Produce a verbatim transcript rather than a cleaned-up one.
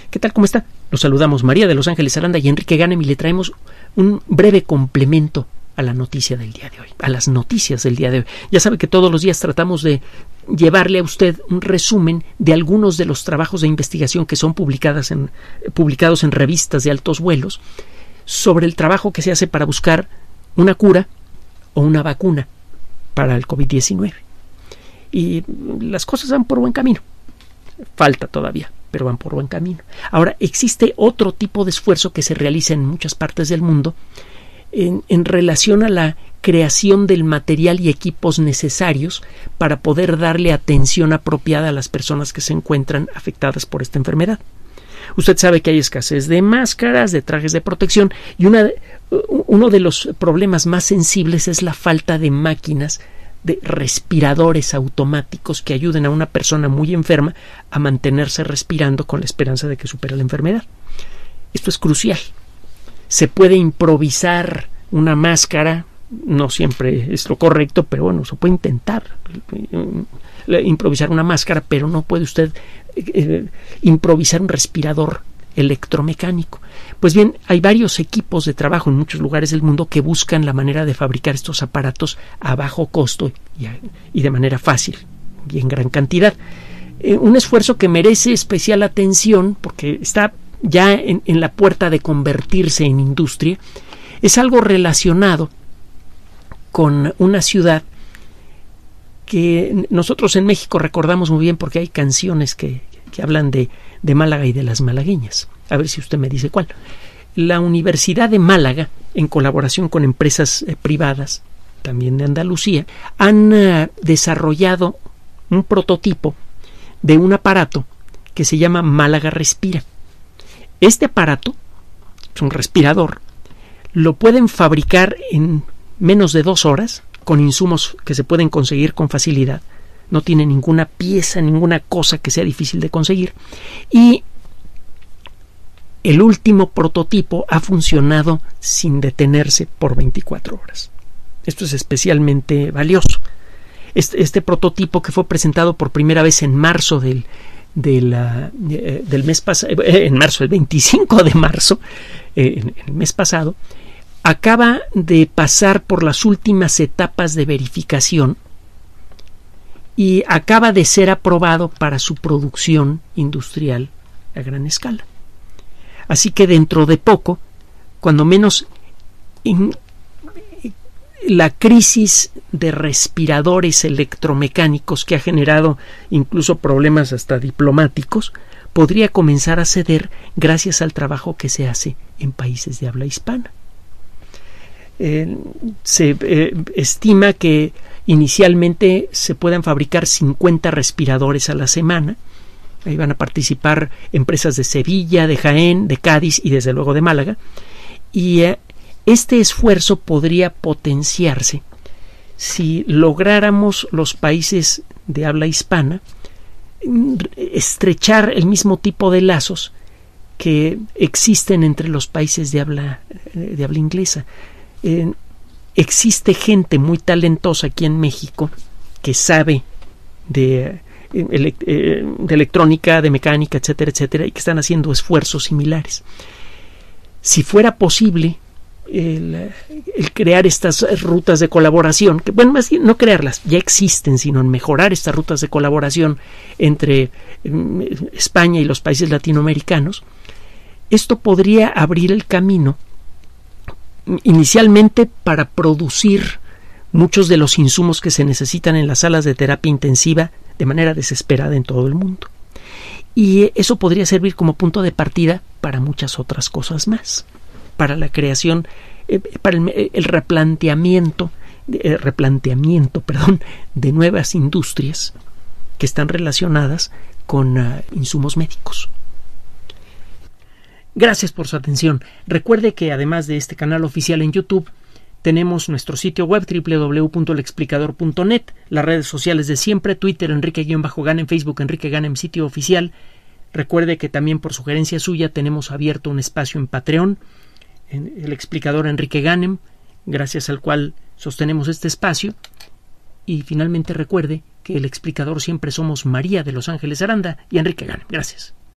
¿Qué tal? ¿Cómo está? Los saludamos María de Los Ángeles Aranda y Enrique Ganem y le traemos un breve complemento a la noticia del día de hoy, a las noticias del día de hoy. Ya sabe que todos los días tratamos de llevarle a usted un resumen de algunos de los trabajos de investigación que son publicadas en, publicados en revistas de altos vuelos sobre el trabajo que se hace para buscar una cura o una vacuna para el COVID diecinueve. Y las cosas van por buen camino. Falta todavía, pero van por buen camino. Ahora, existe otro tipo de esfuerzo que se realiza en muchas partes del mundo en, en relación a la creación del material y equipos necesarios para poder darle atención apropiada a las personas que se encuentran afectadas por esta enfermedad. Usted sabe que hay escasez de máscaras, de trajes de protección, y una, uno de los problemas más sensibles es la falta de máquinas, de respiradores automáticos que ayuden a una persona muy enferma a mantenerse respirando con la esperanza de que supere la enfermedad. Esto es crucial. Se puede improvisar una máscara, no siempre es lo correcto, pero bueno, se puede intentar improvisar una máscara, pero no puede usted eh, improvisar un respirador electromecánico. Pues bien, hay varios equipos de trabajo en muchos lugares del mundo que buscan la manera de fabricar estos aparatos a bajo costo y, a, y de manera fácil y en gran cantidad. Eh, un esfuerzo que merece especial atención porque está ya en, en la puerta de convertirse en industria. Es algo relacionado con una ciudad que nosotros en México recordamos muy bien porque hay canciones que, que hablan de, de Málaga y de las malagueñas. A ver si usted me dice cuál. La Universidad de Málaga, en colaboración con empresas eh, privadas, también de Andalucía, han uh, desarrollado un prototipo de un aparato que se llama Málaga Respira. Este aparato, es un respirador, lo pueden fabricar en menos de dos horas con insumos que se pueden conseguir con facilidad. No tiene ninguna pieza, ninguna cosa que sea difícil de conseguir. Y el último prototipo ha funcionado sin detenerse por veinticuatro horas. Esto es especialmente valioso. Este, este prototipo, que fue presentado por primera vez en marzo del, del, uh, del mes pasado, eh, en marzo, el veinticinco de marzo, eh, en, el mes pasado, acaba de pasar por las últimas etapas de verificación y acaba de ser aprobado para su producción industrial a gran escala. Así que dentro de poco, cuando menos en la crisis de respiradores electromecánicos que ha generado incluso problemas hasta diplomáticos, podría comenzar a ceder gracias al trabajo que se hace en países de habla hispana. Eh, se eh, estima que inicialmente se puedan fabricar cincuenta respiradores a la semana. Ahí van a participar empresas de Sevilla, de Jaén, de Cádiz y desde luego de Málaga. Y eh, este esfuerzo podría potenciarse si lográramos los países de habla hispana estrechar el mismo tipo de lazos que existen entre los países de habla, de habla inglesa. Eh, existe gente muy talentosa aquí en México que sabe de, ele, eh, de electrónica, de mecánica, etcétera, etcétera, y que están haciendo esfuerzos similares. Si fuera posible el, el crear estas rutas de colaboración, que bueno, más bien no crearlas, ya existen, sino en mejorar estas rutas de colaboración entre eh, España y los países latinoamericanos, esto podría abrir el camino inicialmente para producir muchos de los insumos que se necesitan en las salas de terapia intensiva de manera desesperada en todo el mundo. Y eso podría servir como punto de partida para muchas otras cosas más, para la creación, eh, para el, el replanteamiento, eh, replanteamiento, perdón, de nuevas industrias que están relacionadas con uh, insumos médicos. Gracias por su atención. Recuerde que además de este canal oficial en YouTube, tenemos nuestro sitio web doble u doble u doble u punto el explicador punto net, las redes sociales de siempre, Twitter Enrique-Ganem, Facebook Enrique Ganem, sitio oficial. Recuerde que también por sugerencia suya tenemos abierto un espacio en Patreon, en el explicador Enrique Ganem, gracias al cual sostenemos este espacio. Y finalmente recuerde que el explicador siempre somos María de Los Ángeles Aranda y Enrique Ganem. Gracias.